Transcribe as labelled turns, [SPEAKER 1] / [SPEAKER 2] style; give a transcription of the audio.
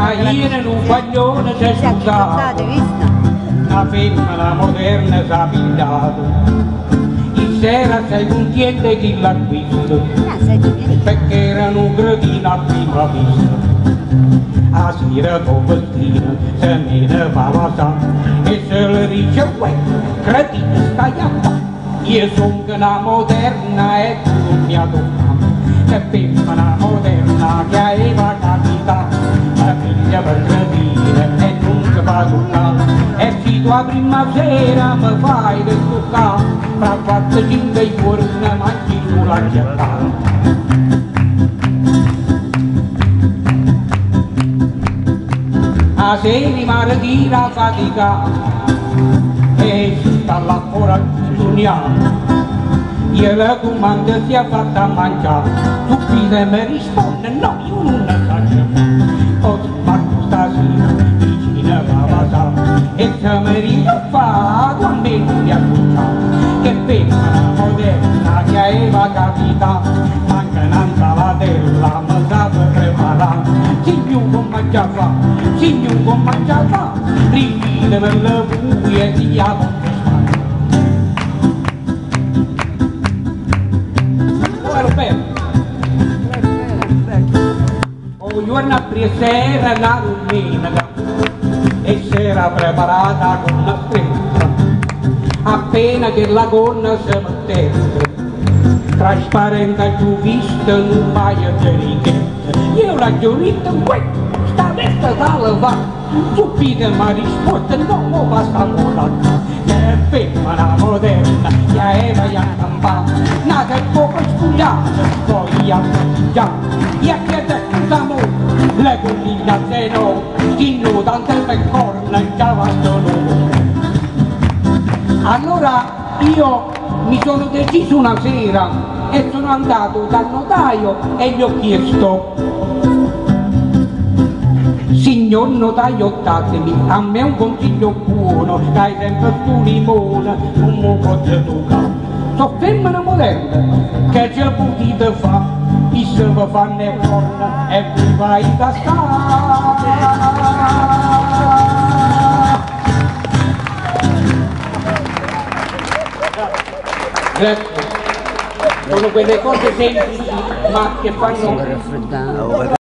[SPEAKER 1] ieri in un baglione si è scusato, una femmina moderna si è pigliato, in sera sei contento chi l'acquisto, perché erano un gradino a prima vista. A sera con vestino se ne va la sa e se le dice uè, cretino stai a fa. Io sono una moderna e tu mi adoro, che femmina moderna che aveva capita, la figlia per gradire e non si fa toccare. E se tu a prima sera mi fai del toccare, fra 4-5 giorni mangi sulla chiattata. A sera martina fatica e si sta là fuori sognando. Io la comanda si è fatta mangiare, Tupida mi risponde no, io non la faccio. Poi Marco stasera vicino a Vavasà e se mi rifà quando non mi ascolta. Che femmina moderna che aveva capita, manca un'insalatella mi sa per preparare. Signor con mangiava, signor con mangiava, rivide per le buie di la contestare. Un giorno a sera la domenica e si era preparata con la stretta, appena che la gonna si metteva, trasparente giù vista in un paio di righette. Io la giornata, uè, sta vesta da lavare, Tupida mi risposte no, non basta morata. Che femmina moderna, che aveva già campato, nata e poco spugliata, poi a mangiare. E a chiedere d'amore, le colline se no, chi non tante per corna già vanno. Allora io mi sono deciso una sera e sono andato dal notaio e gli ho chiesto: signor notaio, datemi a me un consiglio buono, che hai sempre tu limone, non mi posso toccare. So femmina moderna, che c'è potete fare? Chi se vi fanno le corna e vi vai da stare. Grazie. Sono quelle cose semplici ma che fanno